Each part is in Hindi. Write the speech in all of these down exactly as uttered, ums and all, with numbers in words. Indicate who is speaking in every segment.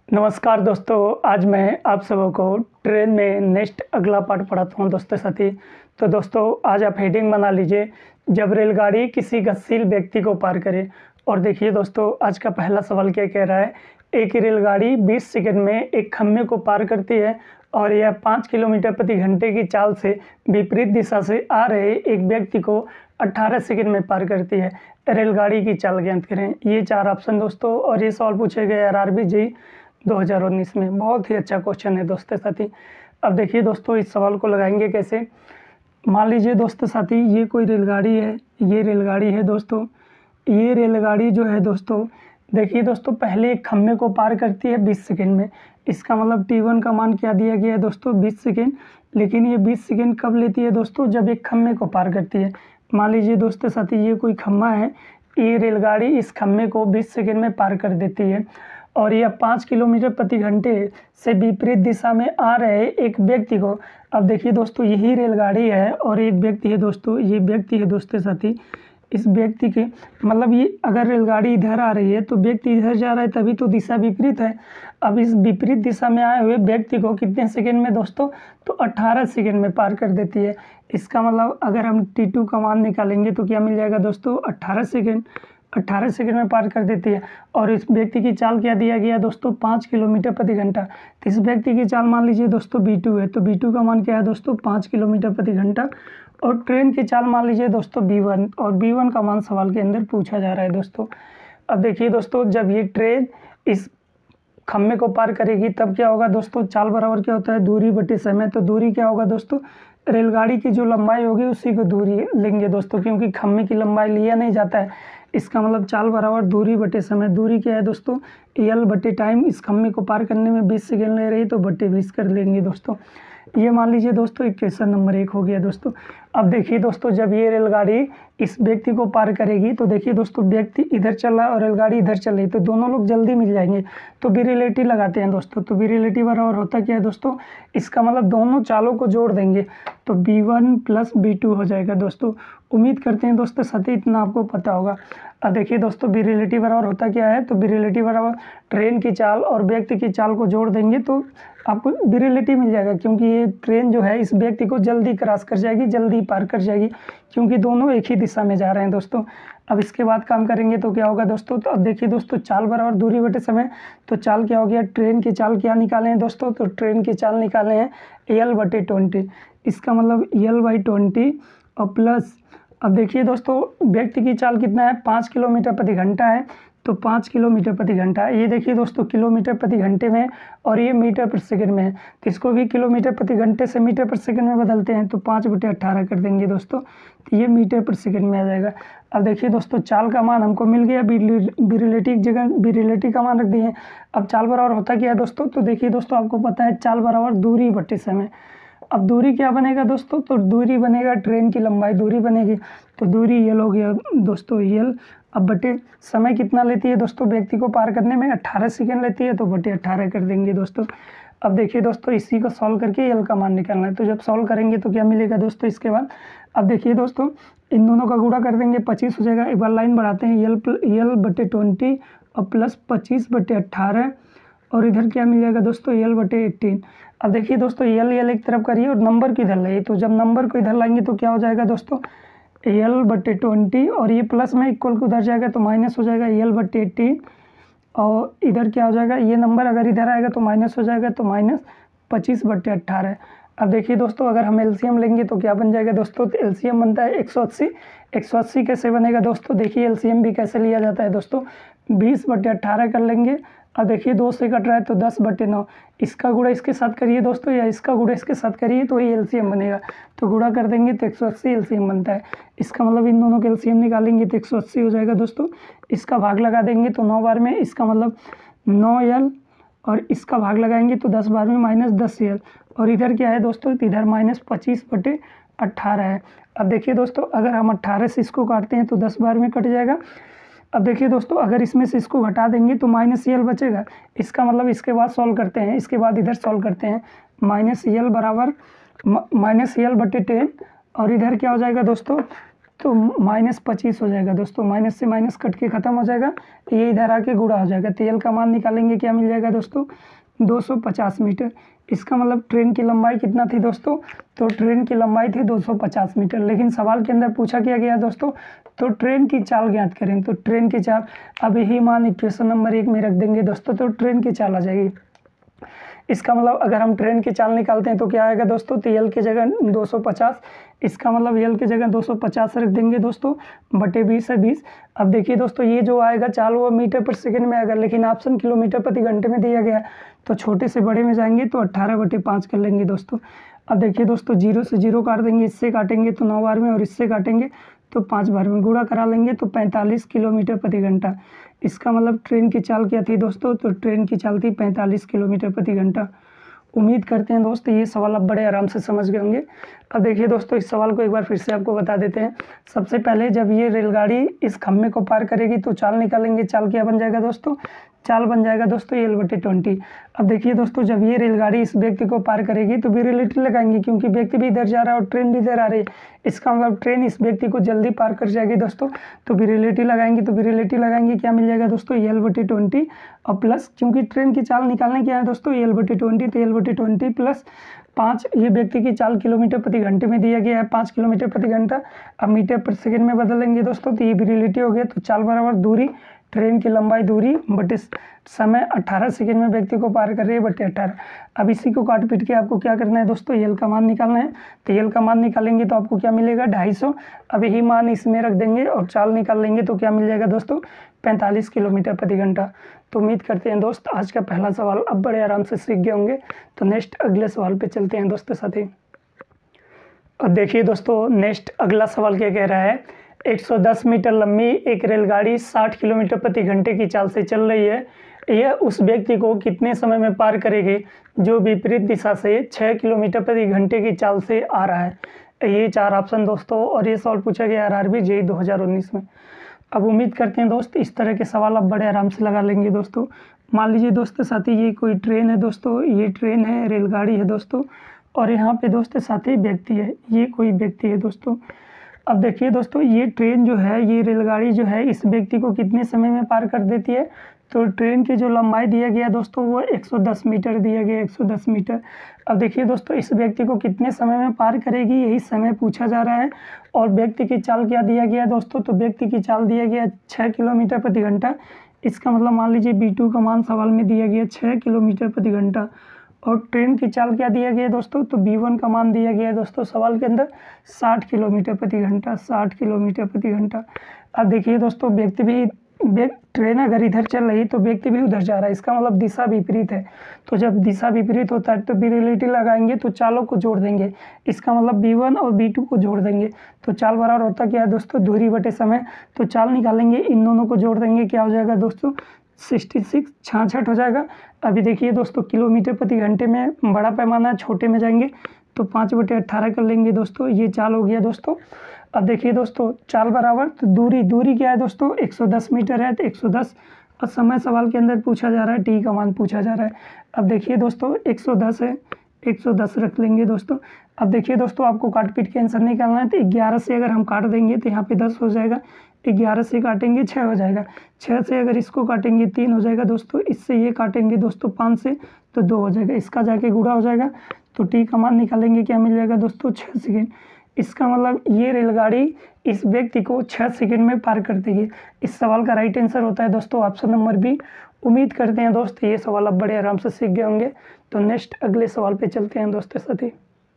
Speaker 1: नमस्कार दोस्तों, आज मैं आप सबों को ट्रेन में नेक्स्ट अगला पार्ट पढ़ाता हूँ दोस्तों साथी। तो दोस्तों आज आप हेडिंग बना लीजिए, जब रेलगाड़ी किसी गतिशील व्यक्ति को पार करे। और देखिए दोस्तों, आज का पहला सवाल क्या कह रहा है। एक रेलगाड़ी बीस सेकंड में एक खम्भे को पार करती है और यह पाँच किलोमीटर प्रति घंटे की चाल से विपरीत दिशा से आ रहे एक व्यक्ति को अठारह सेकंड में पार करती है। रेलगाड़ी की चाल ज्ञात करें। ये चार ऑप्शन दोस्तों, और ये सवाल पूछे गए आर आर बी जी दो हज़ार उन्नीस में। बहुत ही अच्छा क्वेश्चन है दोस्तों साथी। अब देखिए दोस्तों, इस सवाल को लगाएंगे कैसे। मान लीजिए दोस्तों साथी, ये कोई रेलगाड़ी है, ये रेलगाड़ी है दोस्तों। ये रेलगाड़ी जो है दोस्तों, देखिए दोस्तों, पहले एक खम्भे को पार करती है बीस सेकंड में। इसका मतलब टी वन का मान क्या दिया गया है दोस्तों, बीस सेकंड। लेकिन ये बीस सेकंड कब लेती है दोस्तों, जब एक खम्भे को पार करती है। मान लीजिए दोस्तों साथी, ये कोई खम्भा है, ये रेलगाड़ी इस खम्भे को बीस सेकंड में पार कर देती है और यह पाँच किलोमीटर प्रति घंटे से विपरीत दिशा में आ रहे एक व्यक्ति को। अब देखिए दोस्तों, यही रेलगाड़ी है और एक व्यक्ति है दोस्तों, ये व्यक्ति है दोस्तों साथी। इस व्यक्ति के मतलब ये अगर रेलगाड़ी इधर आ रही है तो व्यक्ति इधर जा रहा है, तभी तो दिशा विपरीत है। अब इस विपरीत दिशा में आए हुए व्यक्ति को कितने सेकंड में दोस्तों, तो अठारह सेकंड में पार कर देती है। इसका मतलब अगर हम टी टू का मान निकालेंगे तो क्या मिल जाएगा दोस्तों, अट्ठारह सेकंड। अट्ठारह सेकंड में पार कर देती है। और इस व्यक्ति की चाल क्या दिया गया दोस्तों, पाँच किलोमीटर प्रति घंटा। तो इस व्यक्ति की चाल मान लीजिए दोस्तों बी टू है, तो बी टू का मान क्या है दोस्तों, पाँच किलोमीटर प्रति घंटा। और ट्रेन की चाल मान लीजिए दोस्तों बी वन, और बी वन का मान सवाल के अंदर पूछा जा रहा है दोस्तों। अब देखिए दोस्तों, जब ये ट्रेन इस खम्भे को पार करेगी तब क्या होगा दोस्तों, चाल बराबर क्या होता है, दूरी बटे समय। तो दूरी क्या होगा दोस्तों, रेलगाड़ी की जो लंबाई होगी उसी को दूरी लेंगे दोस्तों, क्योंकि खम्भे की लंबाई लिया नहीं जाता है। इसका मतलब चाल बराबर दूरी बटे समय। दूरी क्या है दोस्तों, एल बटे टाइम। इस खम्भे को पार करने में बीस सेकंड ले रही तो बटे बीस कर लेंगे दोस्तों। ये मान लीजिए दोस्तों एक क्वेश्चन नंबर एक हो गया दोस्तों। अब देखिए दोस्तों, जब ये रेलगाड़ी इस व्यक्ति को पार करेगी तो देखिए दोस्तों, व्यक्ति इधर चल रहा है और रेलगाड़ी इधर चल रही, तो दोनों लोग जल्दी मिल जाएंगे। तो बी रिलेटिव लगाते हैं दोस्तों। तो बी रिलेटिव बराबर होता क्या है दोस्तों, इसका मतलब दोनों चालों को जोड़ देंगे तो B one plus B two हो जाएगा दोस्तों। उम्मीद करते हैं दोस्तों सती इतना आपको पता होगा। अब देखिए दोस्तों, बी रिलेटिव बराबर होता क्या है, तो बी रिलेटिव बराबर ट्रेन की चाल और व्यक्ति की चाल को जोड़ देंगे तो आपको बी रिलेटिव मिल जाएगा, क्योंकि ये ट्रेन जो है इस व्यक्ति को जल्दी क्रॉस कर जाएगी, जल्दी पार कर जाएगी, क्योंकि दोनों एक ही दिशा में जा रहे हैं दोस्तों। अब इसके बाद काम करेंगे तो क्या होगा दोस्तों, तो अब देखिए दोस्तों, चाल बराबर दूरी बटे समय। तो चाल क्या हो गया, ट्रेन की चाल क्या निकाले हैं दोस्तों, तो ट्रेन की चाल निकाले हैं एल बटे ट्वेंटी। इसका मतलब एल बाई ट्वेंटी और प्लस, अब देखिए दोस्तों, व्यक्ति की चाल कितना है, पाँच किलोमीटर प्रति घंटा है, तो पाँच किलोमीटर प्रति घंटा। ये देखिए दोस्तों, किलोमीटर प्रति घंटे में और ये मीटर प्रति सेकंड में है, तो इसको भी किलोमीटर प्रति घंटे से मीटर प्रति सेकंड में बदलते हैं, तो पाँच बटे अट्ठारह कर देंगे दोस्तों, तो ये मीटर प्रति सेकंड में आ जाएगा। अब देखिए दोस्तों, चाल का मान हमको मिल गया, बी रिलेटिव जगह बी रिलेटिव का मान रख दिए। अब चाल बराबर होता क्या है दोस्तों, तो देखिए दोस्तों, आपको पता है चाल बराबर दूरी बटे समय। अब दूरी क्या बनेगा दोस्तों, तो दूरी बनेगा ट्रेन की लंबाई, दूरी बनेगी, तो दूरी यल हो गया दोस्तों, यल। अब बटे समय कितना लेती है दोस्तों, व्यक्ति को पार करने में अट्ठारह सेकंड लेती है, तो बटे अट्ठारह कर देंगे दोस्तों। अब देखिए दोस्तों, इसी को सॉल्व करके यल का मान निकालना है। तो जब सॉल्व करेंगे तो क्या मिलेगा दोस्तों, इसके बाद अब देखिए दोस्तों, इन दोनों का गुणा कर देंगे, पच्चीस हो जाएगा। एक बार लाइन बढ़ाते हैं, यल यल बटे ट्वेंटी और प्लस पच्चीस बटे अट्ठारह, और इधर क्या मिल जाएगा दोस्तों, यल बटे एट्टीन। अब देखिए दोस्तों, यल यल एक तरफ करिए और नंबर को इधर लाइए, तो जब नंबर को इधर लाएंगे तो क्या हो जाएगा दोस्तों, यल बटे ट्वेंटी, और ये प्लस में इक्वल को उधर जाएगा तो माइनस हो जाएगा, यल बटे एट्टीन। और इधर क्या हो जाएगा, ये नंबर अगर इधर आएगा तो माइनस हो जाएगा, तो माइनस पच्चीस बटे अट्ठारह। अब देखिए दोस्तों, अगर हम एलसीएम लेंगे तो क्या बन जाएगा दोस्तों, तो एलसीएम बनता है एक सौ अस्सी। एक सौ अस्सी कैसे बनेगा दोस्तों, देखिए एलसीएम भी कैसे लिया जाता है दोस्तों, बीस बटे अट्ठारह कर लेंगे। अब देखिए दो से कट रहा है तो दस बटे नौ, इसका गुणा इसके साथ करिए दोस्तों, या इसका गुणा इसके साथ करिए तो ये एलसीएम बनेगा। तो गुणा कर देंगे तो एक सौ अस्सी एलसीएम बनता है। इसका मतलब इन दोनों के एलसीएम निकालेंगे तो एक सौ अस्सी हो जाएगा दोस्तों। इसका भाग लगा देंगे तो नौ बार में, इसका मतलब नौ यल, और इसका भाग लगाएंगे तो दस बार में माइनस दस यल, और इधर क्या है दोस्तों, इधर माइनस पच्चीस बटे अट्ठारह है। अब देखिए दोस्तों, अगर हम अट्ठारह से इसको काटते हैं तो दस बार में कट जाएगा। अब देखिए दोस्तों, अगर इसमें से इसको घटा देंगे तो माइनस यल बचेगा। इसका मतलब इसके बाद सॉल्व करते हैं, इसके बाद इधर सॉल्व करते हैं, माइनस यल बराबर माइनस यल बटे टेन, और इधर क्या हो जाएगा दोस्तों, तो माइनस पच्चीस हो जाएगा दोस्तों, माइनस से माइनस कट के ख़त्म हो जाएगा, ये इधर आके गुणा हो जाएगा। तो यल का मान निकालेंगे, क्या मिल जाएगा दोस्तों, दो सौ पचास मीटर। इसका मतलब ट्रेन की लंबाई कितना थी दोस्तों, तो ट्रेन की लंबाई थी दो सौ पचास मीटर। लेकिन सवाल के अंदर पूछा क्या गया दोस्तों, तो ट्रेन की चाल ज्ञात करें। तो ट्रेन की चाल, अब यही मान इक्वेशन नंबर एक में रख देंगे दोस्तों, तो ट्रेन की चाल आ जाएगी। इसका मतलब अगर हम ट्रेन की चाल निकालते हैं तो क्या आएगा दोस्तों, तो यल की जगह दो सौ पचास, इसका मतलब यल की जगह दो सौ पचास रख देंगे दोस्तों, बटे बीस है बीस। अब देखिए दोस्तों, ये जो आएगा चाल वो मीटर पर सेकंड में आएगा, लेकिन ऑप्शन किलोमीटर प्रति घंटे में दिया गया है, तो छोटे से बड़े में जाएंगे तो अट्ठारह बटे पाँच कर लेंगे दोस्तों। अब देखिए दोस्तों, जीरो से जीरो काट देंगे, इससे काटेंगे तो नौ बार में, और इससे काटेंगे तो पाँच बार में, गुणा करा लेंगे तो पैंतालीस किलोमीटर प्रति घंटा। इसका मतलब ट्रेन की चाल क्या थी दोस्तों, तो ट्रेन की चाल थी पैंतालीस किलोमीटर प्रति घंटा। उम्मीद करते हैं दोस्तों ये सवाल आप बड़े आराम से समझ गए होंगे। अब देखिए दोस्तों, इस सवाल को एक बार फिर से आपको बता देते हैं। सबसे पहले जब ये रेलगाड़ी इस खम्भे को पार करेगी तो चाल निकालेंगे। चाल क्या बन जाएगा दोस्तों, चाल बन जाएगा दोस्तों एल बटे ट्वेंटी। अब देखिए दोस्तों, जब ये रेलगाड़ी इस व्यक्ति को पार करेगी तो विरिलिटी लगाएंगे, क्योंकि व्यक्ति भी इधर जा रहा है और ट्रेन भी इधर आ रही है। इसका मतलब ट्रेन इस व्यक्ति को जल्दी पार कर जाएगी दोस्तों, तो विरिलिटी लगाएंगे। तो विरिलिटी लगाएंगे, क्या मिल जाएगा दोस्तों, एल बटे ट्वेंटी और प्लस, क्योंकि ट्रेन की चाल निकालने क्या है दोस्तों, एल बटे ट्वेंटी, तो एल बटे ट्वेंटी प्लस पाँच, ये व्यक्ति की चाल किलोमीटर प्रति घंटे में दिया गया है, पाँच किलोमीटर प्रति घंटा। अब मीटर पर सेकंड में बदलेंगे दोस्तों, तो ये विरिलिटी हो गया। तो चाल बराबर दूरी, ट्रेन की लंबाई दूरी बटे समय, अट्ठारह सेकंड में व्यक्ति को पार कर रही है, बटे अट्ठारह। अब इसी को काट पीट के आपको क्या करना है दोस्तों, यल का मान निकालना है। तो यल का मान निकालेंगे तो आपको क्या मिलेगा, ढाई सौ। अब यही मान इसमें रख देंगे और चाल निकाल लेंगे तो क्या मिल जाएगा दोस्तों, पैंतालीस किलोमीटर प्रति घंटा। तो उम्मीद करते हैं दोस्त आज का पहला सवाल अब बड़े आराम से सीख गए होंगे। तो नेक्स्ट अगले सवाल पे चलते हैं दोस्तों साथी। और देखिए दोस्तों, नेक्स्ट अगला सवाल क्या कह रहा है, एक सौ दस मीटर लंबी एक रेलगाड़ी साठ किलोमीटर प्रति घंटे की चाल से चल रही है। यह उस व्यक्ति को कितने समय में पार करेगी जो विपरीत दिशा से छः किलोमीटर प्रति घंटे की चाल से आ रहा है। ये चार ऑप्शन दोस्तों, और ये सवाल पूछा गया आर आर बी जेई दो हज़ार उन्नीस में। अब उम्मीद करते हैं दोस्त इस तरह के सवाल आप बड़े आराम से लगा लेंगे दोस्तों। मान लीजिए दोस्तों साथी, ये कोई ट्रेन है दोस्तों, ये ट्रेन है, रेलगाड़ी है दोस्तों, और यहाँ पे दोस्तों साथी व्यक्ति है, ये कोई व्यक्ति है दोस्तों। अब देखिए दोस्तों, ये ट्रेन जो है, ये रेलगाड़ी जो है, इस व्यक्ति को कितने समय में पार कर देती है, तो ट्रेन की जो लंबाई दिया गया दोस्तों वो एक सौ दस मीटर दिया गया, एक सौ दस मीटर। अब देखिए दोस्तों, इस व्यक्ति को कितने समय में पार करेगी, यही समय पूछा जा रहा है। और व्यक्ति की चाल क्या दिया गया दोस्तों, तो व्यक्ति की चाल दिया गया छः किलोमीटर प्रति घंटा। इसका मतलब मान लीजिए बी टू का मान सवाल में दिया गया छः किलोमीटर प्रति घंटा। और ट्रेन की चाल क्या दिया गया दोस्तों, तो बी वन का मान दिया गया दोस्तों सवाल के अंदर साठ किलोमीटर प्रति घंटा, साठ किलोमीटर प्रति घंटा। अब देखिए दोस्तों, व्यक्ति भी, ट्रेन अगर इधर चल रही तो व्यक्ति भी उधर जा रहा है, इसका मतलब दिशा विपरीत है। तो जब दिशा विपरीत होता है तो विरिलिटी लगाएंगे तो चालों को जोड़ देंगे, इसका मतलब बी वन और बी टू को जोड़ देंगे। तो चाल बराबर होता क्या है दोस्तों, दूरी बटे समय। तो चाल निकालेंगे, इन दोनों को जोड़ देंगे, क्या हो जाएगा दोस्तों, सिक्सटी सिक्स, छाछठ हो जाएगा। अभी देखिए दोस्तों, किलोमीटर प्रति घंटे में बड़ा पैमाना है, छोटे में जाएंगे तो पाँच बटे अट्ठारह कर लेंगे दोस्तों, ये चाल हो गया दोस्तों। अब देखिए दोस्तों, चाल बराबर, तो दूरी, दूरी क्या है दोस्तों, एक सौ दस मीटर है, तो एक सौ दस, और समय सवाल के अंदर पूछा जा रहा है, टी का मान पूछा जा रहा है। अब देखिए दोस्तों, एक सौ दस है, एक सौ दस रख लेंगे दोस्तों। अब देखिए दोस्तों, आपको काट पीट के आंसर निकालना है, तो ग्यारह से अगर हम काट देंगे तो यहाँ पे दस हो जाएगा, ग्यारह से काटेंगे छः हो जाएगा, छः से अगर इसको काटेंगे तीन हो जाएगा दोस्तों, इससे ये काटेंगे दोस्तों पाँच से तो दो हो जाएगा, इसका जाके गुणा हो जाएगा। तो टी का मान निकालेंगे, क्या मिल जाएगा दोस्तों, छः सेकेंड। इसका मतलब ये रेलगाड़ी इस व्यक्ति को छः सेकंड में पार कर देगी। इस सवाल का राइट आंसर होता है दोस्तों ऑप्शन नंबर बी। उम्मीद करते हैं दोस्त ये सवाल आप बड़े आराम से सीख गए होंगे। तो नेक्स्ट अगले सवाल पे चलते हैं दोस्तों साथी।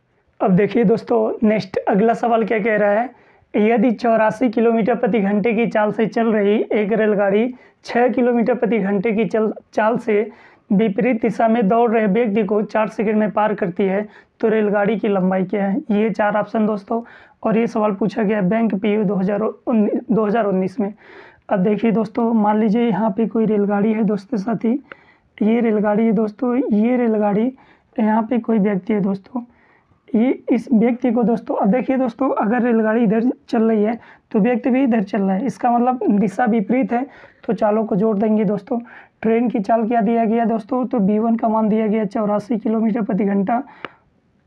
Speaker 1: अब देखिए दोस्तों, नेक्स्ट अगला सवाल क्या कह रहा है, यदि चौरासी किलोमीटर प्रति घंटे की चाल से चल रही एक रेलगाड़ी छः किलोमीटर प्रति घंटे की चल चाल से विपरीत दिशा में दौड़ रहे व्यक्ति को चार सेकंड में पार करती है तो रेलगाड़ी की लंबाई क्या है। ये चार ऑप्शन दोस्तों, और ये सवाल पूछा गया बैंक पीयू दो हज़ार उन्नीस में। अब देखिए दोस्तों, मान लीजिए यहाँ पे कोई रेलगाड़ी है दोस्तों साथी, ये रेलगाड़ी है दोस्तों, ये रेलगाड़ी, यहाँ पे कोई व्यक्ति है दोस्तों, ये इस व्यक्ति को दोस्तों, अब देखिए दोस्तों, अगर रेलगाड़ी इधर चल रही है तो व्यक्ति भी इधर चल रहा है, इसका मतलब दिशा विपरीत है, तो चालों को जोड़ देंगे दोस्तों। ट्रेन की चाल क्या दिया गया दोस्तों, तो बी वन का मान दिया गया चौरासी किलोमीटर प्रति घंटा,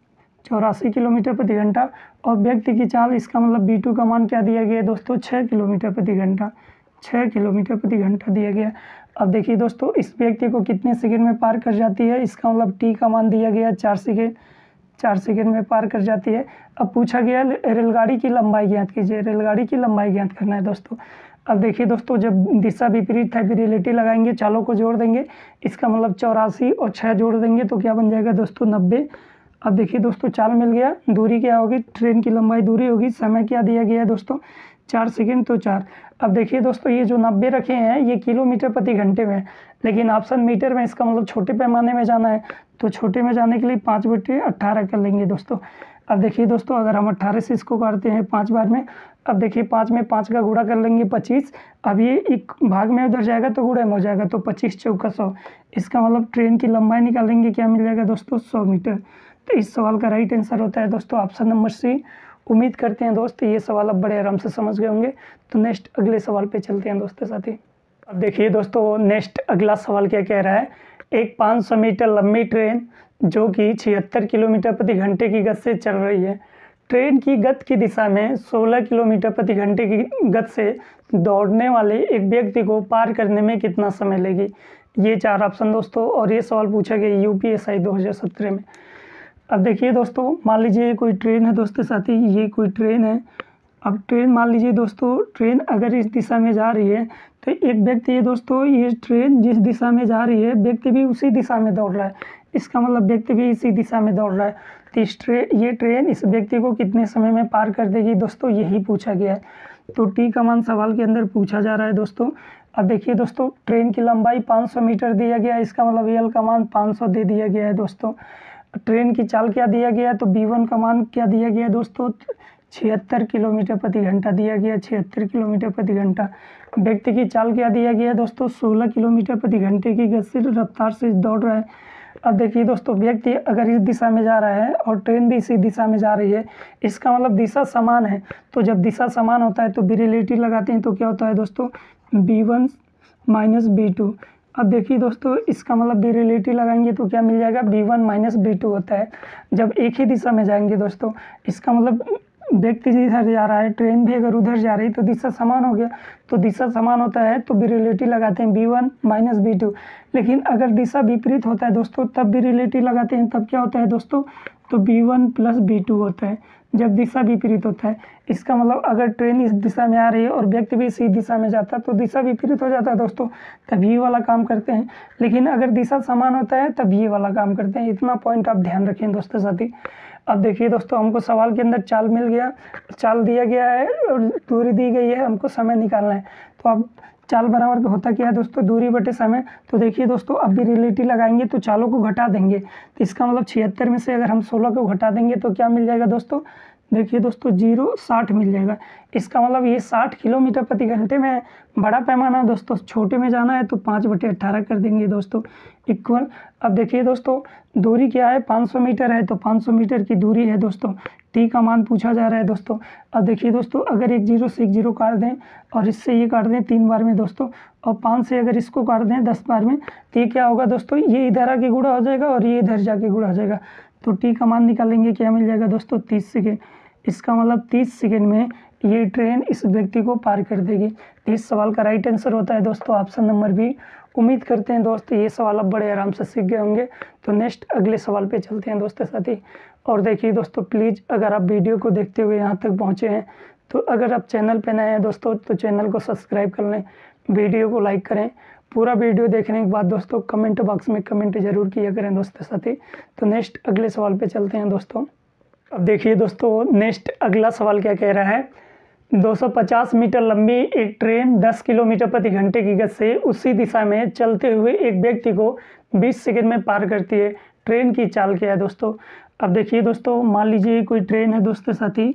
Speaker 1: चौरासी किलोमीटर प्रति घंटा। और व्यक्ति की चाल, इसका मतलब बी टू का मान क्या दिया गया है दोस्तों, छः किलोमीटर प्रति घंटा, छः किलोमीटर प्रति घंटा दिया गया। अब देखिए दोस्तों, इस व्यक्ति को कितने सेकंड में पार कर जाती है, इसका मतलब टी का मान दिया गया है चार सेकेंड, चार सेकंड में पार कर जाती है। अब पूछा गया रेलगाड़ी की लंबाई ज्ञात कीजिए, रेलगाड़ी की लंबाई ज्ञात करना है दोस्तों। अब देखिए दोस्तों, जब दिशा विपरीत है रिलेटिव लगाएंगे, चालों को जोड़ देंगे, इसका मतलब चौरासी और छः जोड़ देंगे तो क्या बन जाएगा दोस्तों, नब्बे। अब देखिए दोस्तों, चाल मिल गया, दूरी क्या होगी, ट्रेन की लंबाई दूरी होगी, समय क्या दिया गया है दोस्तों, चार सेकंड, तो चार। अब देखिए दोस्तों, ये जो नब्बे रखे हैं ये किलोमीटर प्रति घंटे में, लेकिन ऑप्शन मीटर में, इसका मतलब छोटे पैमाने में जाना है, तो छोटे में जाने के लिए पाँच बटे अट्ठारह कर लेंगे दोस्तों। अब देखिए दोस्तों, अगर हम अट्ठारह से इसको काटते हैं पाँच बार में, अब देखिए पाँच में पाँच का गुणा कर लेंगे पच्चीस, अब ये एक भाग में उधर जाएगा तो गुणा में हो जाएगा, तो पच्चीस चौका सौ, इसका मतलब ट्रेन की लंबाई निकालेंगे, क्या मिल जाएगा दोस्तों, सौ मीटर। तो इस सवाल का राइट आंसर होता है दोस्तों ऑप्शन नंबर सी। उम्मीद करते हैं दोस्त ये सवाल आप बड़े आराम से समझ गए होंगे। तो नेक्स्ट अगले सवाल पे चलते हैं दोस्तों साथी। अब देखिए दोस्तों, नेक्स्ट अगला सवाल क्या कह रहा है, एक पाँच सौ मीटर लंबी ट्रेन जो कि छिहत्तर किलोमीटर प्रति घंटे की गति से चल रही है, ट्रेन की गति की दिशा में सोलह किलोमीटर प्रति घंटे की गति से दौड़ने वाले एक व्यक्ति को पार करने में कितना समय लेगी। ये चार ऑप्शन दोस्तों, और ये सवाल पूछा गया यूपीएसआई दो हज़ार सत्रह में। अब देखिए दोस्तों, मान लीजिए कोई ट्रेन है दोस्तों साथी, ये कोई ट्रेन है। अब ट्रेन मान लीजिए दोस्तों, ट्रेन अगर इस दिशा में जा रही है तो एक व्यक्ति है दोस्तों, ये ट्रेन जिस दिशा में जा रही है व्यक्ति भी उसी दिशा में दौड़ रहा है, इसका मतलब व्यक्ति भी इसी दिशा में दौड़ रहा है। तो इस ट्रेन ये ट्रेन इस व्यक्ति को कितने समय में पार कर देगी दोस्तों, यही पूछा गया है। तो टी का मान सवाल के अंदर पूछा जा रहा है दोस्तों। अब देखिए दोस्तों, ट्रेन की लंबाई पाँच सौ मीटर दिया गया है, इसका मतलब एल का मान पाँच सौ दे दिया गया है दोस्तों। ट्रेन की चाल क्या दिया गया है, तो बी वन का मान क्या दिया गया है दोस्तों, छिहत्तर किलोमीटर प्रति घंटा दिया गया, छिहत्तर किलोमीटर प्रति घंटा। व्यक्ति की चाल क्या दिया गया है दोस्तों, सोलह किलोमीटर प्रति घंटे की गति से रफ्तार से दौड़ रहा है। अब देखिए दोस्तों, व्यक्ति अगर इस दिशा में जा रहा है और ट्रेन भी इसी दिशा में जा रही है, इसका मतलब दिशा समान है। तो जब दिशा समान होता है तो बी रिलेटिव लगाते हैं, तो क्या होता है दोस्तों, B one minus B two. अब देखिए दोस्तों, इसका मतलब बी रिलेटिव लगाएंगे तो क्या मिल जाएगा, B one minus B two होता है जब एक ही दिशा में जाएंगे दोस्तों। इसका मतलब व्यक्ति जिधर जा रहा है, ट्रेन भी अगर उधर जा रही तो दिशा समान हो गया, तो दिशा समान होता है तो बी रिलेटिव लगाते हैं B one minus B two. लेकिन अगर दिशा विपरीत होता है दोस्तों तब बी रिलेटिव लगाते हैं, तब क्या होता है दोस्तों, तो B one plus B two होता है जब दिशा विपरीत होता है। इसका मतलब अगर ट्रेन इस दिशा में आ रही है और व्यक्ति भी इसी दिशा में जाता है तो दिशा विपरीत हो जाता है दोस्तों, तब ये वाला काम करते हैं। लेकिन अगर दिशा समान होता है तब ये वाला काम करते हैं। इतना पॉइंट आप ध्यान रखें दोस्तों साथी। अब देखिए दोस्तों, हमको सवाल के अंदर चाल मिल गया, चाल दिया गया है और दूरी दी गई है, हमको समय निकालना है। तो अब चाल बराबर होता क्या है दोस्तों, दूरी बटे समय। तो देखिए दोस्तों, अब भी रिलेटिव लगाएंगे तो चालों को घटा देंगे, तो इसका मतलब छिहत्तर में से अगर हम सोलह को घटा देंगे तो क्या मिल जाएगा दोस्तों, देखिए दोस्तों जीरो साठ मिल जाएगा। इसका मतलब ये साठ किलोमीटर प्रति घंटे में बड़ा पैमाना है दोस्तों, छोटे में जाना है तो पाँच बटे अट्ठारह कर देंगे दोस्तों इक्वल। अब देखिए दोस्तों, दूरी क्या है, पाँच सौ मीटर है, तो पाँच सौ मीटर की दूरी है दोस्तों। टी का मान पूछा जा रहा है दोस्तों। अब देखिए दोस्तों, अगर एक जीरो से एक जीरो काट दें और इससे ये काट दें तीन बार में दोस्तों, और पाँच से अगर इसको काट दें दस बार में, तो ये क्या होगा दोस्तों, ये इधर आके गुणा हो जाएगा और ये इधर जाके गुणा हो जाएगा। तो टी का मान निकालेंगे, क्या मिल जाएगा दोस्तों, तीस सेकेंड। इसका मतलब तीस सेकेंड में ये ट्रेन इस व्यक्ति को पार कर देगी। इस सवाल का राइट आंसर होता है दोस्तों ऑप्शन नंबर बी। उम्मीद करते हैं दोस्त ये सवाल आप बड़े आराम से सीख गए होंगे। तो नेक्स्ट अगले सवाल पे चलते हैं दोस्तों साथी। और देखिए दोस्तों, प्लीज़ अगर आप वीडियो को देखते हुए यहाँ तक पहुँचे हैं तो अगर आप चैनल पे नए हैं दोस्तों तो चैनल को सब्सक्राइब कर लें, वीडियो को लाइक करें। पूरा वीडियो देखने के बाद दोस्तों कमेंट बॉक्स में कमेंट जरूर किया करें दोस्तों साथी। तो नेक्स्ट अगले सवाल पे चलते हैं दोस्तों। अब देखिए दोस्तों, नेक्स्ट अगला सवाल क्या कह रहा है, दो सौ पचास मीटर लंबी एक ट्रेन दस किलोमीटर प्रति घंटे की गति से उसी दिशा में चलते हुए एक व्यक्ति को बीस सेकंड में पार करती है। ट्रेन की चाल क्या है दोस्तों। अब देखिए दोस्तों, मान लीजिए कोई ट्रेन है दोस्तों साथी,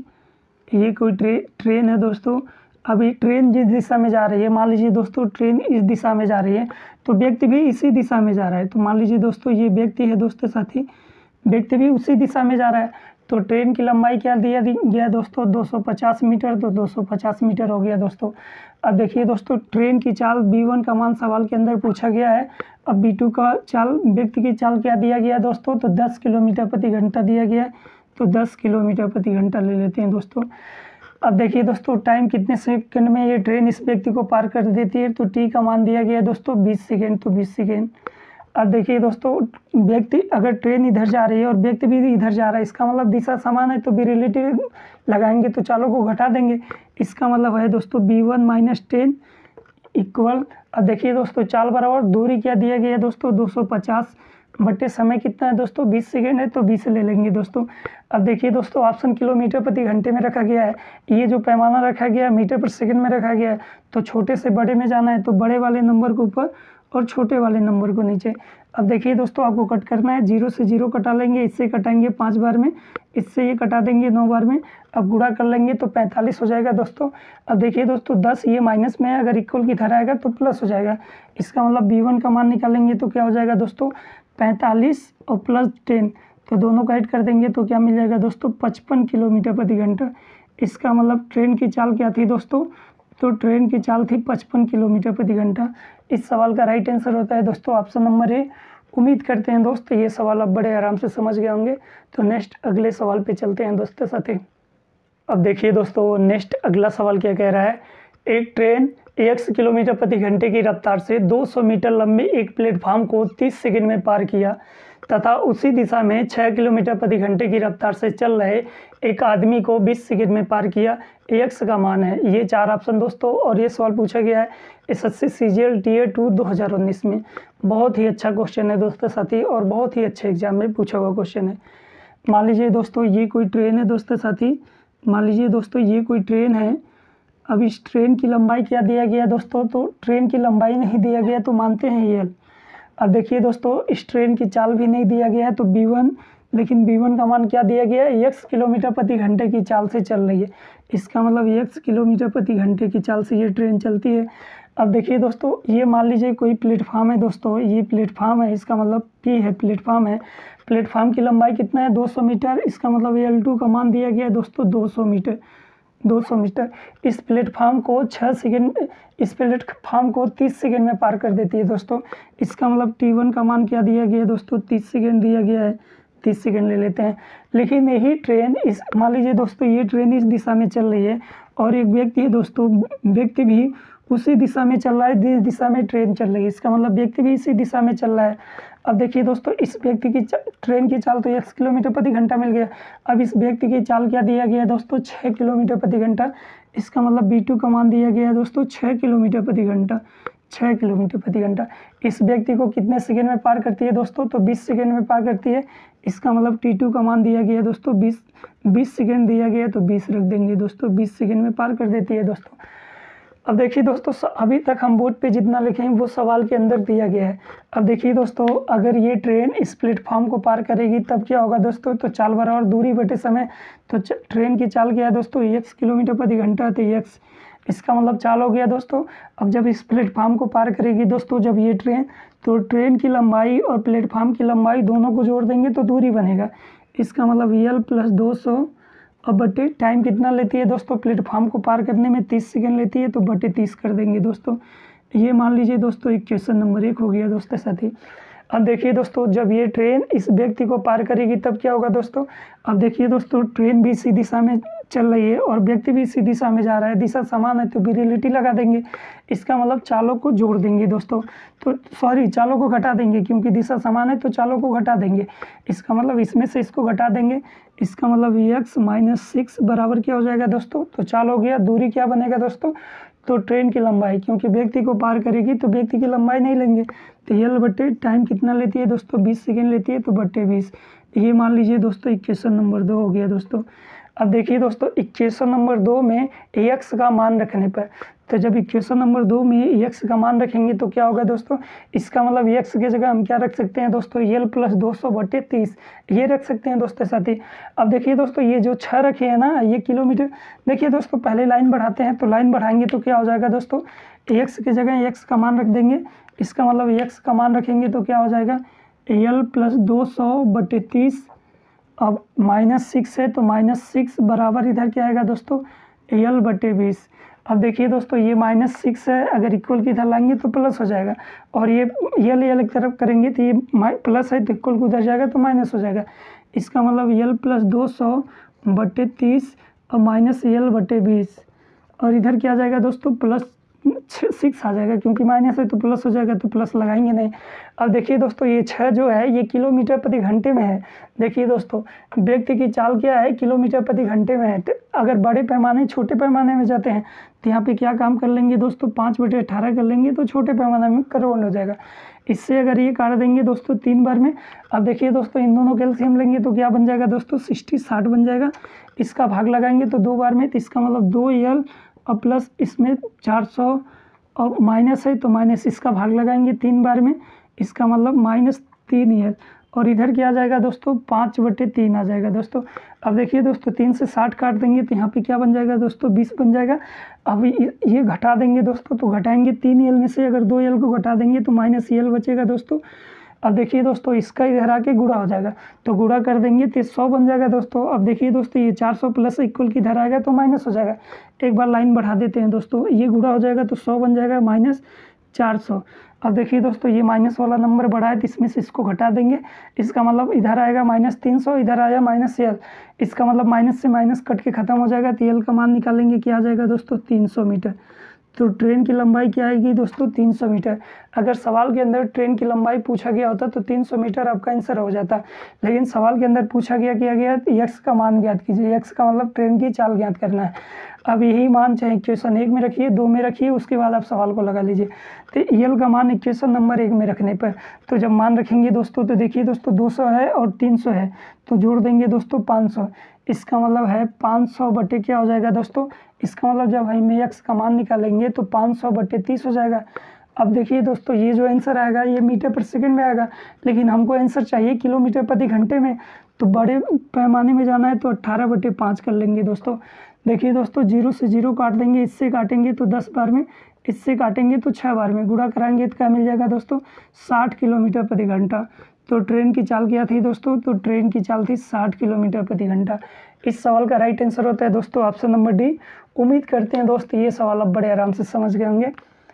Speaker 1: ये कोई ट्रे ट्रेन है दोस्तों। अभी ट्रेन जिस दिशा में जा रही है, मान लीजिए दोस्तों ट्रेन इस दिशा में जा रही है तो व्यक्ति भी इसी दिशा में जा रहा है। तो मान लीजिए दोस्तों, ये व्यक्ति है दोस्तों साथी, व्यक्ति भी उसी दिशा में जा रहा है। तो ट्रेन की लंबाई क्या दिया गया दोस्तों, दो सौ पचास मीटर, तो दो सौ पचास मीटर हो गया दोस्तों। अब देखिए दोस्तों, ट्रेन की चाल बी वन का मान सवाल के अंदर पूछा गया है। अब बी टू का चाल, व्यक्ति की चाल क्या दिया गया दोस्तों, तो दस किलोमीटर प्रति घंटा दिया गया है। तो दस किलोमीटर प्रति घंटा ले लेते हैं दोस्तों। अब देखिए दोस्तों टाइम कितने सेकंड में ये ट्रेन इस व्यक्ति को पार कर देती है, तो टी का मान दिया गया है दोस्तों बीस सेकेंड, तो बीस सेकेंड। अब देखिए दोस्तों व्यक्ति अगर ट्रेन इधर जा रही है और व्यक्ति भी इधर जा रहा है, इसका मतलब दिशा समान है, तो बी रिलेटिव लगाएंगे तो चालों को घटा देंगे। इसका मतलब है दोस्तों B one minus ten equal. अब देखिए दोस्तों चाल बराबर दूरी क्या दिया गया है दोस्तों दो सौ पचास बटे समय कितना है दोस्तों बीस सेकेंड है, तो बीस ले लेंगे दोस्तों। अब देखिए दोस्तों ऑप्शन किलोमीटर प्रति घंटे में रखा गया है, ये जो पैमाना रखा गया है मीटर पर सेकंड में रखा गया है, तो छोटे से बड़े में जाना है, तो बड़े वाले नंबर को ऊपर और छोटे वाले नंबर को नीचे। अब देखिए दोस्तों आपको कट करना है, जीरो से जीरो कटा लेंगे, इससे कटाएंगे पाँच बार में, इससे ये कटा देंगे नौ बार में। अब गुणा कर लेंगे तो पैंतालीस हो जाएगा दोस्तों। अब देखिए दोस्तों दस ये माइनस में है, अगर इक्वल की तरह आएगा तो प्लस हो जाएगा। इसका मतलब बी वन का मान निकालेंगे तो क्या हो जाएगा दोस्तों पैंतालीस और प्लस टेन, तो दोनों का ऐड कर देंगे तो क्या मिल जाएगा दोस्तों पचपन किलोमीटर प्रति घंटा। इसका मतलब ट्रेन की चाल क्या थी दोस्तों, तो ट्रेन की चाल थी पचपन किलोमीटर प्रति घंटा। इस सवाल का राइट आंसर होता है दोस्तों ऑप्शन नंबर ए। उम्मीद करते हैं दोस्त ये सवाल आप बड़े आराम से समझ गए होंगे। तो नेक्स्ट अगले सवाल पे चलते हैं दोस्तों साथी। अब देखिए दोस्तों नेक्स्ट अगला सवाल क्या कह रहा है, एक ट्रेन एक्स किलोमीटर प्रति घंटे की रफ्तार से दो सौ मीटर लंबे एक प्लेटफार्म को तीस सेकंड में पार किया तथा उसी दिशा में छह किलोमीटर प्रति घंटे की रफ्तार से चल रहे एक आदमी को बीस सेकंड में पार किया, एक्स का मान है। ये चार ऑप्शन दोस्तों, और ये सवाल पूछा गया है एसएससी सीजीएल टीयर टू दो हज़ार उन्नीस में। बहुत ही अच्छा क्वेश्चन है दोस्तों साथी, और बहुत ही अच्छे एग्जाम में पूछा हुआ क्वेश्चन है। मान लीजिए दोस्तों ये कोई ट्रेन है दोस्तों साथी, मान लीजिए दोस्तों ये कोई ट्रेन है। अब इस ट्रेन की लंबाई क्या दिया गया दोस्तों, तो ट्रेन की लंबाई नहीं दिया गया तो मानते हैं एल। अब देखिए दोस्तों इस ट्रेन की चाल भी नहीं दिया गया है तो बी वन, लेकिन बी वन का मान क्या दिया गया है एक्स किलोमीटर प्रति घंटे की चाल से चल रही है। इसका मतलब एक्स किलोमीटर प्रति घंटे की चाल से ये ट्रेन चलती है। अब देखिए दोस्तों ये मान लीजिए कोई प्लेटफार्म है दोस्तों, ये प्लेटफार्म है, इसका मतलब पी है, प्लेटफार्म है। प्लेटफार्म की लंबाई कितना है दो सौ मीटर, इसका मतलब एल टू का मान दिया गया है दोस्तों दो सौ मीटर, दो सौ मीटर। इस प्लेटफार्म को छः सेकंड इस प्लेटफार्म को तीस सेकंड में पार कर देती है दोस्तों। इसका मतलब टी वन का मान क्या दिया गया है दोस्तों तीस सेकंड दिया गया है, तीस सेकंड ले लेते हैं। लेकिन यही ट्रेन इस मान लीजिए दोस्तों ये ट्रेन इस दिशा में चल रही है और एक व्यक्ति है दोस्तों, व्यक्ति भी उसी दिशा में चल रहा है जिस दिशा में ट्रेन चल रही है। इसका मतलब व्यक्ति भी इसी दिशा में चल रहा है। अब देखिए दोस्तों इस व्यक्ति की ट्रेन की चाल तो एक्स किलोमीटर प्रति घंटा मिल गया। अब इस व्यक्ति की चाल क्या दिया गया है दोस्तों छः किलोमीटर प्रति घंटा। इसका मतलब बी टू का मान दिया गया है दोस्तों छः किलोमीटर प्रति घंटा, छः किलोमीटर प्रति घंटा। इस व्यक्ति को कितने सेकंड में पार करती है दोस्तों, तो बीस सेकंड में पार करती है। इसका मतलब टी टू का मान दिया गया है दोस्तों बीस, बीस सेकंड दिया गया है तो बीस रख देंगे दोस्तों, बीस सेकंड में पार कर देती है दोस्तों। अब देखिए दोस्तों अभी तक हम बोर्ड पे जितना लिखे हैं वो सवाल के अंदर दिया गया है। अब देखिए दोस्तों अगर ये ट्रेन इस प्लेटफार्म को पार करेगी तब क्या होगा दोस्तों, तो चाल बराबर दूरी बटे समय। तो ट्रेन की चाल क्या है दोस्तों एक्स किलोमीटर प्रति घंटा, तो एक्स, इसका मतलब चाल हो गया दोस्तों। अब जब इस प्लेटफार्म को पार करेगी दोस्तों जब ये ट्रेन, तो ट्रेन की लंबाई और प्लेटफार्म की लंबाई दोनों को जोड़ देंगे तो दूरी बनेगा। इसका मतलब एल प्लस दो सौ। अब बटे टाइम कितना लेती है दोस्तों, प्लेटफार्म को पार करने में तीस सेकंड लेती है, तो बटे तीस कर देंगे दोस्तों। ये मान लीजिए दोस्तों इक्वेशन नंबर एक हो गया दोस्तों साथी। अब देखिए दोस्तों जब ये ट्रेन इस व्यक्ति को पार करेगी तब क्या होगा दोस्तों। अब देखिए दोस्तों ट्रेन भी इसी दिशा में चल रही है और व्यक्ति भी इसी दिशा में जा रहा है, दिशा समान है तो रिलेटी लगा देंगे। इसका मतलब चालों को जोड़ देंगे दोस्तों, तो सॉरी चालों को घटा देंगे, क्योंकि दिशा समान है तो चालों को घटा देंगे। इसका मतलब इसमें से इसको घटा देंगे। इसका मतलब एक्स माइनस सिक्स बराबर क्या हो जाएगा दोस्तों, तो चाल हो गया। दूरी क्या बनेगा दोस्तों, तो ट्रेन की लंबाई, क्योंकि व्यक्ति को पार करेगी तो व्यक्ति की लंबाई नहीं लेंगे, तो एल बट्टे टाइम कितना लेती है दोस्तों बीस सेकंड लेती है, तो बट्टे बीस। ये मान लीजिए दोस्तों इक्वेशन नंबर दो हो गया दोस्तों। अब देखिए दोस्तों इक्वेशन नंबर दो में एक्स का मान रखने पर, तो जब इक्वेशन नंबर दो में एक्स का मान रखेंगे तो क्या होगा दोस्तों, इसका मतलब एक्स की जगह हम क्या रख सकते हैं दोस्तों एल प्लस दो सौ बटे तीस, ये रख सकते हैं दोस्तों साथी। अब देखिए दोस्तों ये जो छः रखे हैं ना ये किलोमीटर, देखिए दोस्तों पहले लाइन बढ़ाते हैं, तो लाइन बढ़ाएंगे तो क्या हो जाएगा दोस्तों, एक्स की जगह एक्स का मान रख देंगे। इसका मतलब एक्स का मान रखेंगे तो क्या हो जाएगा एल प्लस दो सौ बटे तीस। अब माइनस सिक्स है तो माइनस सिक्स बराबर इधर क्या आएगा दोस्तों एल बटे बीस। अब देखिए दोस्तों ये माइनस सिक्स है, अगर इक्वल की इधर लाएंगे तो प्लस हो जाएगा, और ये यल यल की तरफ करेंगे तो ये प्लस है तो इक्वल को उधर जाएगा तो माइनस हो जाएगा। इसका मतलब यल प्लस दो सौ बटे तीस और माइनस यल बटे बीस, और इधर क्या आ जाएगा दोस्तों प्लस सिक्स आ जाएगा, क्योंकि माइनस है तो प्लस हो जाएगा तो प्लस लगाएंगे नहीं। अब देखिए दोस्तों ये छः जो है ये किलोमीटर प्रति घंटे में है। देखिए दोस्तों व्यक्ति की चाल क्या है, किलोमीटर प्रति घंटे में है। तो अगर बड़े पैमाने छोटे पैमाने में जाते हैं तो यहाँ पे क्या काम कर लेंगे दोस्तों, पाँच बटे अठारह कर लेंगे तो छोटे पैमाने में करोड़ हो जाएगा। इससे अगर ये काट देंगे दोस्तों तीन बार में। अब देखिए दोस्तों इन दोनों कैल्शियम लेंगे तो क्या बन जाएगा दोस्तों, सिक्सटी साठ बन जाएगा। इसका भाग लगाएंगे तो दो बार में, तो इसका मतलब दो यल और प्लस इसमें चार सौ और माइनस है तो माइनस, इसका भाग लगाएंगे तीन बार में, इसका मतलब माइनस तीन यल, और इधर क्या आ जाएगा दोस्तों पाँच बटे तीन आ जाएगा दोस्तों। अब देखिए दोस्तों तीन से साठ काट देंगे तो यहाँ पे क्या बन जाएगा दोस्तों, बीस बन जाएगा। अब ये घटा देंगे दोस्तों, तो घटाएंगे तीन यल में से अगर दो यल को घटा देंगे तो माइनस यल बचेगा दोस्तों। अब देखिए दोस्तों इसका इधर आके गुणा हो जाएगा, तो गुणा कर देंगे तो सौ बन जाएगा दोस्तों। अब देखिए दोस्तों ये चार सौ प्लस इक्वल की इधर आएगा तो माइनस हो जाएगा। एक बार लाइन बढ़ा देते हैं दोस्तों, ये गुणा हो जाएगा तो सौ बन जाएगा माइनस चार सौ। अब देखिए दोस्तों ये माइनस वाला नंबर बढ़ा है तो इसमें से इसको घटा देंगे, इसका मतलब इधर आएगा माइनस तीन सौ, इधर आया माइनस यल, इसका मतलब माइनस से माइनस कट के ख़त्म हो जाएगा। तो यल का मान निकालेंगे क्या आ जाएगा दोस्तों, तीन सौ मीटर। तो ट्रेन की लंबाई क्या आएगी दोस्तों, तीन सौ मीटर। अगर सवाल के अंदर ट्रेन की लंबाई पूछा गया होता तो तीन सौ मीटर आपका आंसर हो जाता, लेकिन सवाल के अंदर पूछा गया किया गया यक्स का मान ज्ञात कीजिए। यक्स का मतलब ट्रेन की चाल ज्ञात करना है। अब यही मान चाहे इक्वेशन एक में रखिए, दो में रखिए, उसके बाद आप सवाल को लगा लीजिए। तो यल का मान इक्वेशन नंबर एक में रखने पर, तो जब मान रखेंगे दोस्तों तो देखिए दोस्तों दो सौ है और तीन सौ है तो जोड़ देंगे दोस्तों पाँच सौ, इसका मतलब है पाँच सौ बटे क्या हो जाएगा दोस्तों, इसका मतलब जब हम यक्स का मान निकालेंगे तो पाँच सौ बटे तीस हो जाएगा। अब देखिए दोस्तों ये जो आंसर आएगा ये मीटर पर सेकंड में आएगा, लेकिन हमको आंसर चाहिए किलोमीटर प्रति घंटे में, तो बड़े पैमाने में जाना है तो अट्ठारह बटे पाँच कर लेंगे दोस्तों। देखिए दोस्तों जीरो से जीरो काट देंगे, इससे काटेंगे तो दस बार में, इससे काटेंगे तो छः बार में, गुणा कराएंगे तो क्या मिल जाएगा दोस्तों, साठ किलोमीटर प्रति घंटा। तो ट्रेन की चाल क्या थी दोस्तों, तो ट्रेन की चाल थी साठ किलोमीटर प्रति घंटा। इस सवाल का राइट आंसर होता है दोस्तों ऑप्शन नंबर डी। उम्मीद करते हैं दोस्त ये सवाल आप बड़े आराम से समझ गए होंगे।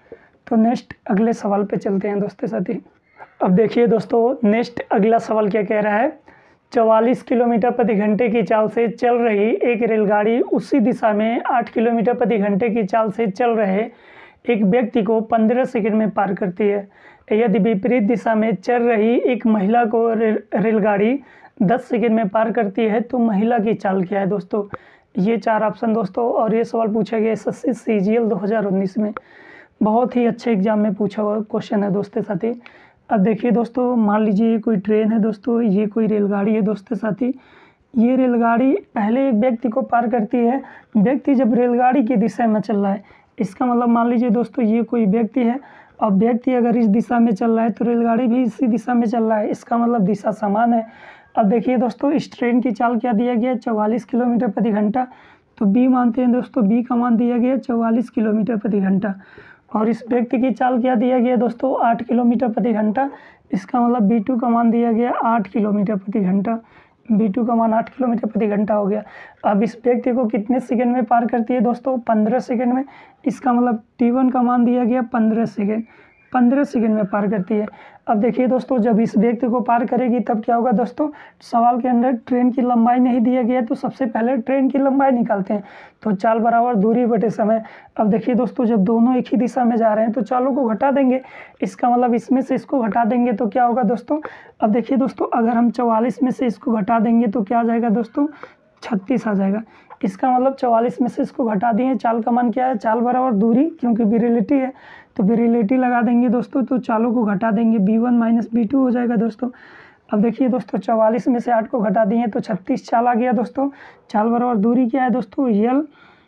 Speaker 1: तो नेक्स्ट अगले सवाल पे चलते हैं दोस्तों साथी। अब देखिए दोस्तों नेक्स्ट अगला सवाल क्या कह रहा है, चवालीस किलोमीटर प्रति घंटे की चाल से चल रही एक रेलगाड़ी उसी दिशा में आठ किलोमीटर प्रति घंटे की चाल से चल रहे एक व्यक्ति को पंद्रह सेकंड में पार करती है। यदि विपरीत दिशा में चल रही एक महिला को रे, रेलगाड़ी दस सेकंड में पार करती है तो महिला की चाल क्या है दोस्तों। ये चार ऑप्शन दोस्तों, और ये सवाल पूछा गया S S C C G L दो हज़ार उन्नीस में, बहुत ही अच्छे एग्जाम में पूछा हुआ क्वेश्चन है दोस्तों साथी। अब देखिए दोस्तों मान लीजिए ये कोई ट्रेन है दोस्तों, ये कोई रेलगाड़ी है दोस्तों साथी। ये रेलगाड़ी पहले एक व्यक्ति को पार करती है, व्यक्ति जब रेलगाड़ी की दिशा में चल रहा है, इसका मतलब मान लीजिए दोस्तों ये कोई व्यक्ति है, और व्यक्ति अगर इस दिशा में चल रहा है तो रेलगाड़ी भी इसी दिशा में चल रहा है, इसका मतलब दिशा समान है। अब देखिए दोस्तों इस ट्रेन की चाल क्या दिया गया है, चौवालीस किलोमीटर प्रति घंटा, तो बी मानते हैं दोस्तों, बी का मान दिया गया चौवालीस किलोमीटर प्रति घंटा। और इस व्यक्ति की चाल क्या दिया गया दोस्तों, आठ किलोमीटर प्रति घंटा, इसका मतलब बी टू का मान दिया गया आठ किलोमीटर प्रति घंटा, बी टू का मान आठ किलोमीटर प्रति घंटा हो गया। अब इस व्यक्ति को कितने सेकंड में पार करती है दोस्तों, पंद्रह सेकंड में, इसका मतलब टी वन का मान दिया गया पंद्रह सेकंड, पंद्रह सेकंड में पार करती है। अब देखिए दोस्तों जब इस व्यक्ति को पार करेगी तब क्या होगा दोस्तों, सवाल के अंदर ट्रेन की लंबाई नहीं दिया गया तो सबसे पहले ट्रेन की लंबाई निकालते हैं, तो चाल बराबर दूरी बटे समय। अब देखिए दोस्तों जब दोनों एक ही दिशा में जा रहे हैं तो चालों को घटा देंगे, इसका मतलब इसमें से इसको घटा देंगे तो क्या होगा दोस्तों। अब देखिए दोस्तों अगर हम चौवालीस में से इसको घटा देंगे तो क्या आ जाएगा दोस्तों, छत्तीस आ जाएगा, इसका मतलब चौवालीस में से इसको घटा दिए, चाल का मान क्या है, चाल बराबर दूरी, क्योंकि विरिलिटी है तो विरिलिटी लगा देंगे दोस्तों, तो चालों को घटा देंगे, B one minus B two हो जाएगा दोस्तों। अब देखिए दोस्तों चौवालीस में से आठ को घटा दिए तो छत्तीस चाल आ गया दोस्तों। चाल बराबर दूरी क्या है दोस्तों, यल,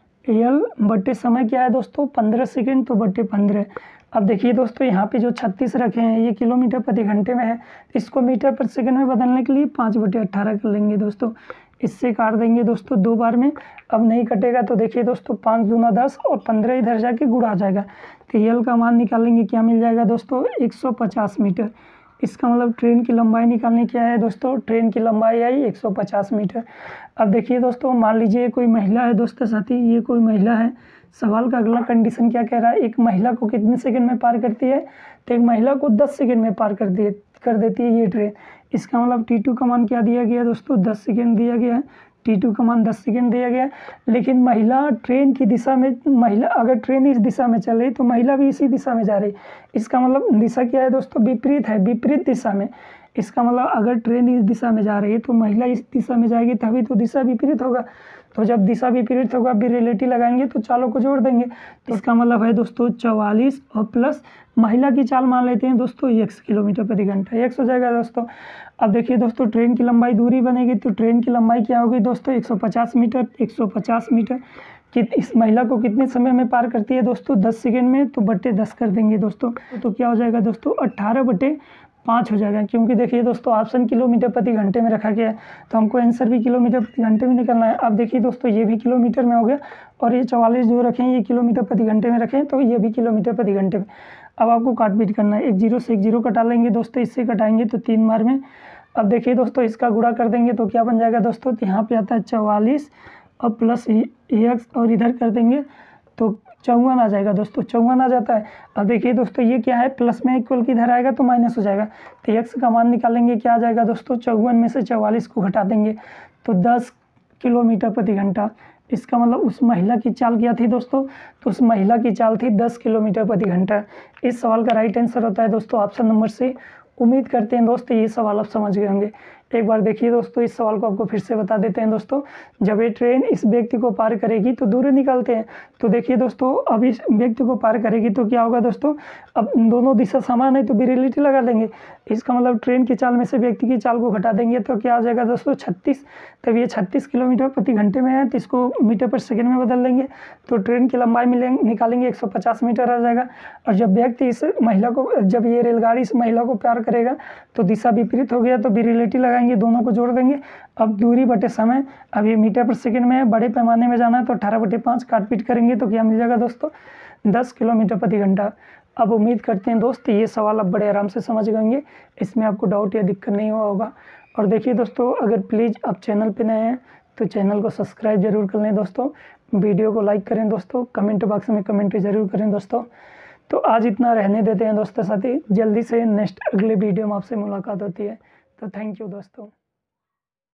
Speaker 1: यल बटे समय क्या है दोस्तों, पंद्रह सेकेंड, तो बटे पंद्रह। अब देखिए दोस्तों यहाँ पे जो छत्तीस रखे हैं ये किलोमीटर प्रति घंटे में है, इसको मीटर पर सेकंड में बदलने के लिए पाँच बटे अट्ठारह कर लेंगे दोस्तों, इससे काट देंगे दोस्तों दो बार में। अब नहीं कटेगा तो देखिए दोस्तों पाँच दूना दस और पंद्रह इधर जाके गुणा आ जाएगा, तो यल का मान निकालेंगे क्या मिल जाएगा दोस्तों, एक सौ पचास मीटर। इसका मतलब ट्रेन की लंबाई निकालने क्या है दोस्तों, ट्रेन की लंबाई आई एक सौ पचास मीटर। अब देखिए दोस्तों, मान लीजिए कोई महिला है दोस्तों साथी, ये कोई महिला है। सवाल का अगला कंडीशन क्या कह रहा है, एक महिला को कितने सेकंड में पार करती है, तो एक महिला को दस सेकंड में पार कर दिए कर देती है ये ट्रेन। इसका मतलब टी टू का मान क्या दिया गया दोस्तों, दस सेकंड दिया गया है। टी टू का मान दस सेकंड दिया गया है। लेकिन महिला ट्रेन की दिशा में, महिला अगर ट्रेन इस दिशा में चल रही तो महिला भी इसी दिशा में जा रही। इसका मतलब दिशा क्या है दोस्तों, विपरीत है, विपरीत दिशा में। इसका मतलब अगर ट्रेन इस दिशा में जा रही है तो महिला इस दिशा में जाएगी, तभी तो दिशा विपरीत होगा। तो जब दिशा विपरीत होगा, रिलेटिव लगाएंगे तो चालों को जोड़ देंगे। तो इसका मतलब है दोस्तों चौवालीस और प्लस महिला की चाल मान लेते हैं दोस्तों एक किलोमीटर प्रति घंटा, एक हो जाएगा दोस्तों। अब देखिए दोस्तों, ट्रेन की लंबाई दूरी बनेगी तो ट्रेन की लंबाई क्या होगी दोस्तों, एक सौ पचास मीटर। एक सौ पचास मीटर कि इस महिला को कितने समय में पार करती है दोस्तों, दस सेकंड में, तो बट्टे दस कर देंगे दोस्तों। तो क्या हो जाएगा दोस्तों, अट्ठारह बटे पाँच हो जाएगा। क्योंकि देखिए दोस्तों, ऑप्शन किलोमीटर प्रति घंटे में रखा गया है, तो हमको आंसर भी किलोमीटर प्रति घंटे में निकलना है। अब देखिए दोस्तों, ये भी किलोमीटर में हो गया और ये चवालीस जो रखे हैं ये किलोमीटर प्रति घंटे में रखें, तो ये भी किलोमीटर प्रति घंटे में। अब आपको काट पीट करना है, एक जीरो से एक जीरो कटा लेंगे दोस्तों, इससे कटाएंगे तो तीन बार में। अब देखिए दोस्तों, इसका गुणा कर देंगे तो क्या बन जाएगा दोस्तों, तो यहाँ पे आता है चवालीस और प्लस एक्स और इधर कर देंगे तो चौवन आ जाएगा दोस्तों, चौवन आ जाता है। अब देखिए दोस्तों, ये क्या है, प्लस में इक्वल की इधर आएगा तो माइनस हो जाएगा। तो एक्स का मान निकालेंगे, क्या आ जाएगा दोस्तों, चौवन में से चवालीस को घटा देंगे तो दस किलोमीटर प्रति घंटा। इसका मतलब उस महिला की चाल क्या थी दोस्तों, तो उस महिला की चाल थी दस किलोमीटर प्रति घंटा। इस सवाल का राइट आंसर होता है दोस्तों ऑप्शन नंबर सी। उम्मीद करते हैं दोस्तों ये सवाल आप समझ गए होंगे। एक बार देखिए दोस्तों, इस सवाल को आपको फिर से बता देते हैं दोस्तों। जब ये ट्रेन इस व्यक्ति को पार करेगी तो दूरी निकालते हैं। तो देखिए दोस्तों, अब इस व्यक्ति को पार करेगी तो क्या होगा दोस्तों, अब दोनों दिशा समान है तो रिलेटिव लगा देंगे। इसका मतलब ट्रेन की चाल में से व्यक्ति की चाल को घटा देंगे तो क्या आ जाएगा दोस्तों, छत्तीस। तब ये छत्तीस किलोमीटर प्रति घंटे में है तो इसको मीटर पर सेकेंड में बदल देंगे तो ट्रेन की लंबाई मिलेंगे निकालेंगे एक सौ पचास मीटर आ जाएगा। और जब व्यक्ति इस महिला को, जब ये रेलगाड़ी इस महिला को पार करेगा तो दिशा विपरीत हो गया तो रिलेटिव लगाएंगे, दोनों को जोड़ देंगे। अब दूरी बटे समय, अब ये मीटर पर सेकंड में है, बड़े पैमाने में जाना है तो अठारह बटे पाँच काट पीट करेंगे तो क्या मिल जाएगा दोस्तों, दस किलोमीटर प्रति घंटा। अब उम्मीद करते हैं दोस्त ये सवाल आप बड़े आराम से समझ गएंगे, इसमें आपको डाउट या दिक्कत नहीं हुआ होगा। और देखिए दोस्तों, अगर प्लीज़ आप चैनल पे नए हैं तो चैनल को सब्सक्राइब जरूर कर लें दोस्तों, वीडियो को लाइक करें दोस्तों, कमेंट बॉक्स में कमेंट जरूर करें दोस्तों। तो आज इतना रहने देते हैं दोस्तों साथी, जल्दी से नेक्स्ट अगले वीडियो में आपसे मुलाकात होती है। तो थैंक यू दोस्तों।